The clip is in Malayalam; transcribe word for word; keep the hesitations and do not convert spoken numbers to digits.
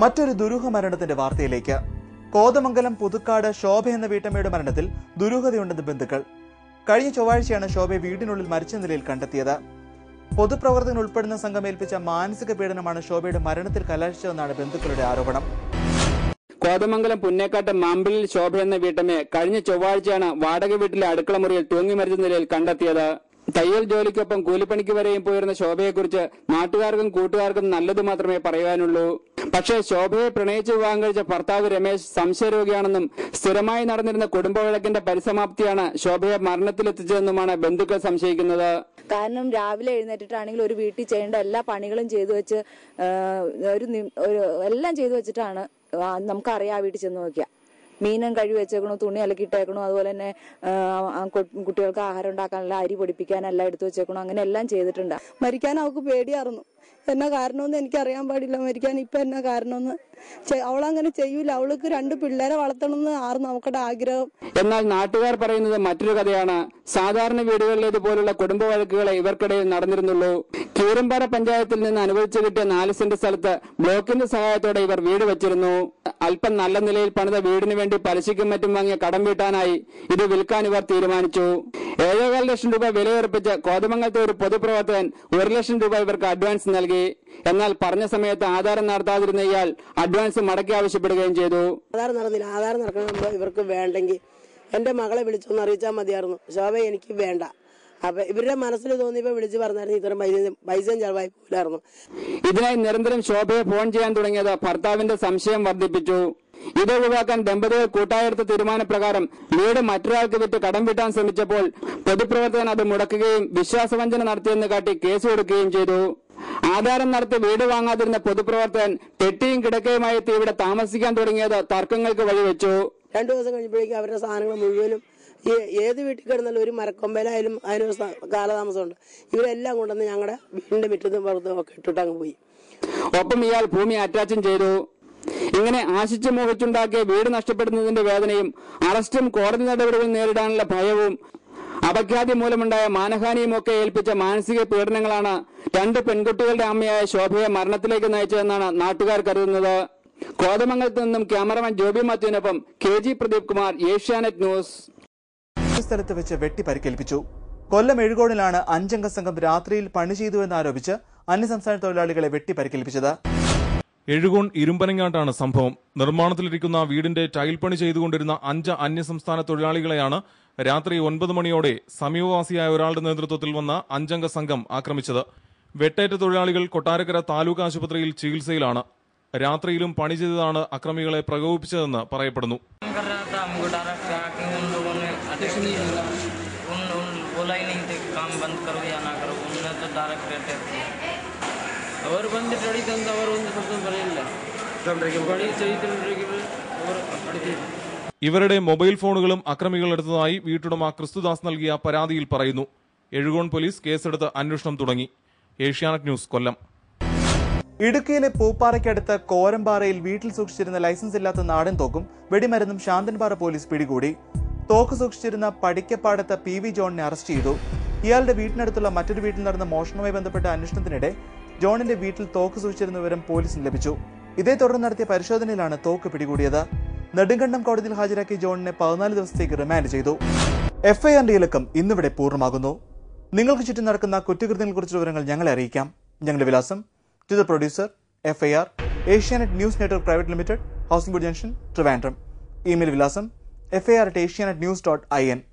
മറ്റൊരു ദുരൂഹ മരണത്തിന്റെ വാർത്തയിലേക്ക്. കോതമംഗലം പുതുക്കാട് ശോഭ എന്ന വീട്ടമ്മയുടെ മരണത്തിൽ ദുരൂഹതയുണ്ടെന്ന് ബന്ധുക്കൾ. കഴിഞ്ഞ ചൊവ്വാഴ്ചയാണ് ശോഭയെ വീടിനുള്ളിൽ മരിച്ച നിലയിൽ കണ്ടെത്തിയത്. പൊതുപ്രവർത്തകൻ ഉൾപ്പെടുന്ന സംഘം ഏൽപ്പിച്ച മാനസിക പീഡനമാണ് ശോഭയുടെ മരണത്തിൽ കലാശിച്ചതെന്നാണ് ബന്ധുക്കളുടെ ആരോപണം. കോതമംഗലം പുന്നേക്കാട്ട് മാമ്പിളിൽ ശോഭ എന്ന വീട്ടമ്മയെ കഴിഞ്ഞ ചൊവ്വാഴ്ചയാണ് വാടക വീട്ടിലെ അടുക്കള മുറിയിൽ തൂങ്ങി മരിച്ച നിലയിൽ കണ്ടെത്തിയത്. തയ്യൽ ജോലിക്കൊപ്പം കൂലിപ്പണിക്ക് വരെയും പോയിരുന്ന ശോഭയെക്കുറിച്ച് നാട്ടുകാർക്കും കൂട്ടുകാർക്കും നല്ലത് മാത്രമേ പറയാനുള്ളൂ. പക്ഷേ ശോഭയെ പ്രണയിച്ച് വിവാഹം കഴിച്ച ഭർത്താവ് രമേശ് സംശയരോഗിയാണെന്നും സ്ഥിരമായി നടന്നിരുന്ന കുടുംബ വഴക്കിന്റെ പരിസമാപ്തിയാണ് ശോഭയെ മരണത്തിലെത്തിച്ചതെന്നുമാണ് ബന്ധുക്കൾ സംശയിക്കുന്നത്. കാരണം രാവിലെ എഴുന്നേറ്റിട്ടാണെങ്കിൽ ഒരു വീട്ടിൽ ചെയ്യേണ്ട എല്ലാ പണികളും ചെയ്തു വെച്ച് ഒരു എല്ലാം ചെയ്തു വെച്ചിട്ടാണ് നമുക്കറിയാം ആ വീട്ടിൽ ചെന്ന് നോക്കിയാൽ മീനും കഴുകി വെച്ചേക്കണു, തുണി അലക്കിയിട്ടേക്കണു, അതുപോലെ തന്നെ കുട്ടികൾക്ക് ആഹാരം ഉണ്ടാക്കാനുള്ള അരി പൊടിപ്പിക്കാനെല്ലാം എടുത്തു വെച്ചേക്കണു, അങ്ങനെ എല്ലാം ചെയ്തിട്ടുണ്ട്. മരിക്കാൻ അവൾക്ക് പേടിയായിരുന്നു. എന്നാ കാരണമെന്ന് എനിക്കറിയാൻ പാടില്ല. മരിക്കാൻ ഇപ്പൊ എന്നാ കാരണമെന്ന് അവളങ്ങനെ ചെയ്യൂല. അവൾക്ക് രണ്ട് പിള്ളേരെ വളർത്തണമെന്ന് ആർന്നു അവക്കടെ ആഗ്രഹം. എന്നാൽ നാട്ടുകാർ പറയുന്നത് മറ്റൊരു കഥയാണ്. സാധാരണ വീടുകളിലേതുപോലുള്ള കുടുംബ വഴക്കുകളെ ഇവർക്കിടയിൽ നടന്നിരുന്നുള്ളൂ. കീരമ്പാറ പഞ്ചായത്തിൽ നിന്ന് അനുവദിച്ചു കിട്ടിയ നാല് സെന്റ് സ്ഥലത്ത് ബ്ലോക്കിന്റെ സഹായത്തോടെ ഇവർ വീട് വെച്ചിരുന്നു. അല്പം നല്ല നിലയിൽ പണിത വീടിന് വേണ്ടി പലിശയ്ക്കും മറ്റും വാങ്ങിയ കടം വീട്ടാനായി ഇത് വിൽക്കാൻ ഇവർ തീരുമാനിച്ചു. ഏഴേകാൽ ലക്ഷം രൂപ വിലയുറപ്പിച്ച് കോതമംഗലത്തെ ഒരു പൊതുപ്രവർത്തകൻ ഒരു ലക്ഷം രൂപ ഇവർക്ക് അഡ്വാൻസ് നൽകി. എന്നാൽ പറഞ്ഞ സമയത്ത് ആധാരം നടത്താതിരുന്ന ഇയാൾ അഡ്വാൻസ് മടക്കി ആവശ്യപ്പെടുകയും ചെയ്തു. ആധാരം നടന്നില്ല. ആധാരം നടക്കണം ഇവർക്ക് വേണ്ടെങ്കിൽ എന്റെ മകളെ വിളിച്ചൊന്ന് അറിയിച്ചാൽ മതിയായിരുന്നു. ശോഭ എനിക്ക് വേണ്ട. അപ്പൊ ഇവരുടെ മനസ്സിൽ തോന്നിയപ്പോ വിളിച്ച് പറഞ്ഞായിരുന്നു ഇത്രയും പൈസ പൈസയും ചെലവായി പോലായിരുന്നു. ഇതിനായി നിരന്തരം ശോഭയെ ഫോൺ ചെയ്യാൻ തുടങ്ങിയത് ഭർത്താവിന്റെ സംശയം വർദ്ധിപ്പിച്ചു. ഇത് ഒഴിവാക്കാൻ ദമ്പതികൾ കൂട്ടായെടുത്ത തീരുമാനപ്രകാരം വീട് മറ്റൊരാൾക്ക് വിറ്റ് കടം വീട്ടാൻ ശ്രമിച്ചപ്പോൾ പൊതുപ്രവർത്തകൻ അത് മുടക്കുകയും വിശ്വാസവഞ്ചന നടത്തിയെന്ന് കാട്ടി കേസ് കൊടുക്കുകയും ചെയ്തു. ആധാരം നടത്തി വീട് വാങ്ങാതിരുന്ന പൊതുപ്രവർത്തകൻ പെട്ടിയും കിടക്കയുമായി എത്തി ഇവിടെ താമസിക്കാൻ തുടങ്ങിയത് തർക്കങ്ങൾക്ക് വഴിവെച്ചു. രണ്ടു ദിവസം കഴിഞ്ഞപ്പോഴേക്കും അവരുടെ സാധനങ്ങൾ മുഴുവനും ഈ ഏത് വീട്ടിൽ കിടന്നാലും ഒരു മരക്കൊമ്പയിലായാലും അതിനൊരു കാലതാമസമുണ്ട്. ഇവരെല്ലാം കൊണ്ടുവന്ന് ഞങ്ങളുടെ വീടിന്റെ മുറ്റത്തും പുറത്തും ഒക്കെ ഇട്ടിട്ട് അങ്ങ് പോയി. ഒപ്പം ഇയാൾ ഭൂമി അറ്റാച്ചും ചെയ്തു. ഇങ്ങനെ ആശിച്ചു മോഹിച്ചുണ്ടാക്കിയ വീട് നഷ്ടപ്പെടുന്നതിന്റെ വേദനയും അറസ്റ്റും കോടതി നടപടികളും നേരിടാനുള്ള ഭയവും അപഖ്യാതി മൂലമുണ്ടായ മാനഹാനിയും ഒക്കെ ഏൽപ്പിച്ച മാനസിക പീഡനങ്ങളാണ് രണ്ട് പെൺകുട്ടികളുടെ അമ്മയായ ശോഭയെ മരണത്തിലേക്ക് നയിച്ചതെന്നാണ് നാട്ടുകാർ കരുതുന്നത്. കോതമംഗലത്ത് നിന്നും ക്യാമറമാൻ ജോബി മാത്യുവിനൊപ്പം K G Pradeep Kumar, Asianet News. സ്ഥലത്ത് വെച്ച് വെട്ടി പരിക്കേൽപ്പിച്ചു. കൊല്ലം എഴുകോണിലാണ് അഞ്ചംഗ സംഘം രാത്രിയിൽ പണി ചെയ്തുവെന്നാരോപിച്ച് അന്യസംസ്ഥാന തൊഴിലാളികളെ വെട്ടി പരിക്കേൽപ്പിച്ചത്. എഴുകോൺ ഇരുമ്പനങ്ങാട്ടാണ് സംഭവം. നിർമ്മാണത്തിലിരിക്കുന്ന വീടിന്റെ ടൈൽ പണി ചെയ്തുകൊണ്ടിരുന്ന അഞ്ച് അന്യസംസ്ഥാന തൊഴിലാളികളെയാണ് രാത്രി ഒൻപത് മണിയോടെ സമീപവാസിയായ ഒരാളുടെ നേതൃത്വത്തിൽ വന്ന അഞ്ചംഗ സംഘം ആക്രമിച്ചത്. വെട്ടേറ്റ തൊഴിലാളികൾ കൊട്ടാരക്കര താലൂക്ക് ആശുപത്രിയിൽ ചികിത്സയിലാണ്. രാത്രിയിലും പണി ചെയ്തതാണ് അക്രമികളെ പ്രകോപിപ്പിച്ചതെന്ന് പറയപ്പെടുന്നു. ഇവരുടെ മൊബൈൽ ഫോണുകളും അക്രമികൾ എടുത്തതായി വീട്ടുടമ ക്രിസ്തുദാസ് നൽകിയ പരാതിയിൽ പറയുന്നു. എഴുകോൺ പോലീസ് കേസെടുത്ത് അന്വേഷണം തുടങ്ങി. ഏഷ്യാനെറ്റ് ന്യൂസ്, കൊല്ലം. ഇടുക്കിയിലെ പൂപ്പാറയ്ക്കടുത്ത് കോരമ്പാറയിൽ വീട്ടിൽ സൂക്ഷിച്ചിരുന്ന ലൈസൻസ് ഇല്ലാത്ത നാടൻ തോക്കും വെടിമരുന്നും ശാന്തൻപാറ പോലീസ് പിടികൂടി. തോക്ക് സൂക്ഷിച്ചിരുന്ന പടിക്കപ്പാടത്ത് പി വി ജോണിനെ അറസ്റ്റ് ചെയ്തു. ഇയാളുടെ വീട്ടിനടുത്തുള്ള മറ്റൊരു വീട്ടിൽ നടന്ന മോഷണവുമായി ബന്ധപ്പെട്ട അന്വേഷണത്തിനിടെ ജോണിന്റെ വീട്ടിൽ തോക്ക് സൂക്ഷിച്ചിരുന്ന വിവരം പോലീസിന് ലഭിച്ചു. ഇതേ തുടർന്ന് നടത്തിയ പരിശോധനയിലാണ് തോക്ക് പിടികൂടിയത്. നെടുങ്കണ്ടം കോടതിയിൽ ഹാജരാക്കിയ ജോണിനെ പതിനാല് ദിവസത്തേക്ക് റിമാൻഡ് ചെയ്തു. എഫ്ഐആറിന്റെ ഇലക്കം ഇന്നിവിടെ പൂർണ്ണമാകുന്നു. നിങ്ങൾക്ക് ചുറ്റും നടക്കുന്ന കുറ്റകൃത്യങ്ങളെക്കുറിച്ചുള്ള വിവരങ്ങൾ ഞങ്ങളെ അറിയിക്കാം. ഞങ്ങളുടെ വിലാസം: to the producer, F I R, Asianet News network private limited, housing board junction, Trivandrum. Email വിലാസം F I R at Asianet News dot I N.